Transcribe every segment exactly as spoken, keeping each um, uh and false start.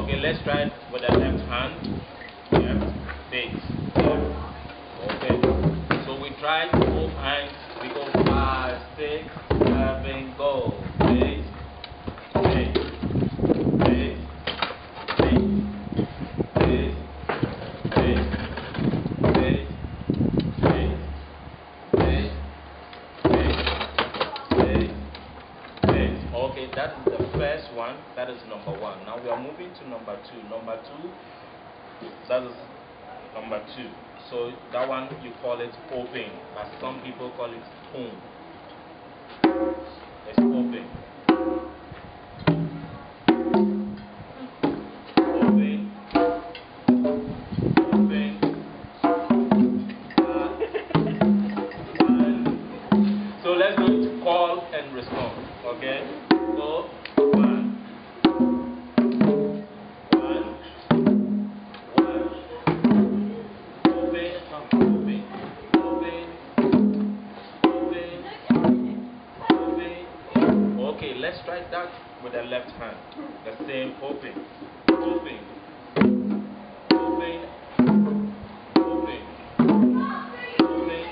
Okay, let's try it with the left hand. Left, base. Okay. So we try both hands. We go five, six, seven, go. Base, base, base, base, base, base, base, base, base, base, base. Okay, that is the first one. That is number one. Now we are moving to number two. Number two, that is number two. So that one you call it open, but some people call it home. It's open. Open. Open. Uh, so let's go to call and respond. Okay? So one. Okay, let's try that with the left hand. The same open, open, open, open, open,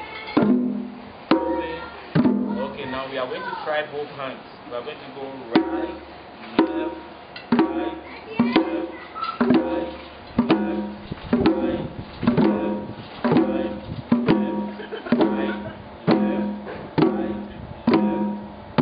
open. Okay, now we are going to try both hands. We are going to go right, left, right, left, right, left, right, left, right, left, right, left, right, left.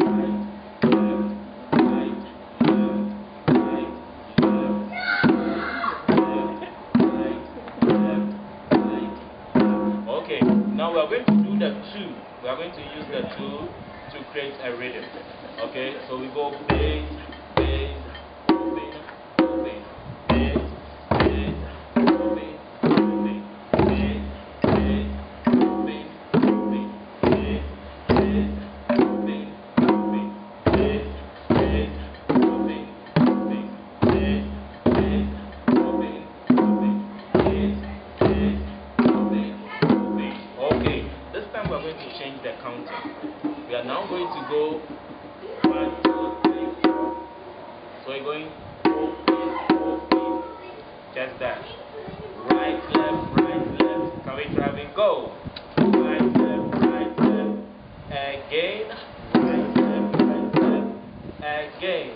Okay, now we are going to do the two. We are going to use the two to create a rhythm. Okay, so we go bass, bass, open, open, bass, bass, open, open, bass, bass, open, open, bass, bass, open, open, bass, bass, open, open, bass, bass, open, open, bass, bass, open. Okay, this time we're going to change the counting. We are now going to go one, two, three, four. So we're going open, open, just that. Right, left, right, left. Can we try and go? Right, left, right, left. Again. Right, left, right, left. Again.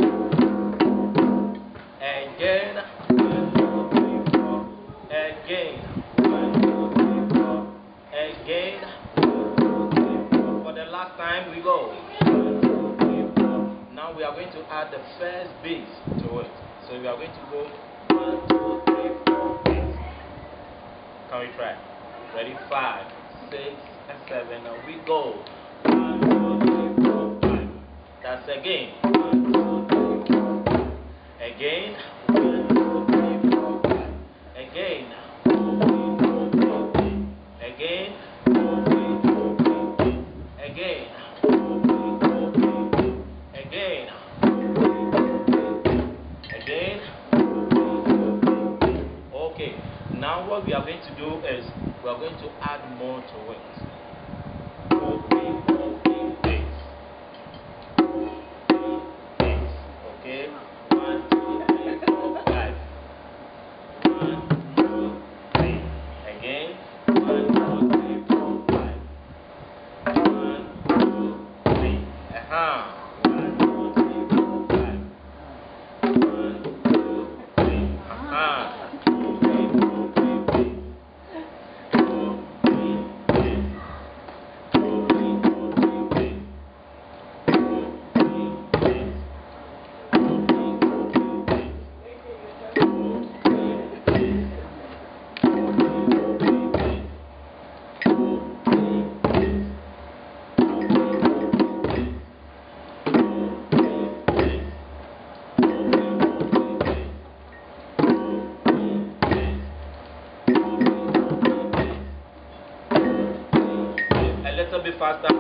Again. One, two, three, four. Again. One, two, three, four. Again. One, two, three, four. For the last time, we go. One, two, three, four. Now we are going to add the first bass to it. So we are going to go one, two, three, four, bass. Can we try? Ready? Five, six, and seven. Now we go. One, two, three, four, five. That's again. One, two, three, four, five. Again. One, two, three, four, five. Again. Again, again, again, again. Okay, now what we are going to do is we are going to add more to it. Open, open, bass. Bass. Okay, one, two, three, four, five. One, two, three. Again. One, two, three, four, five. One, two, three. Aha. One, two, three, four, five. One, two, three. Aha. Two, three, four, three, three. Two, three, three. Two, three, four, three, three. Two, three, three. Two, three, four, three, three. Two, three, three. A little bit faster.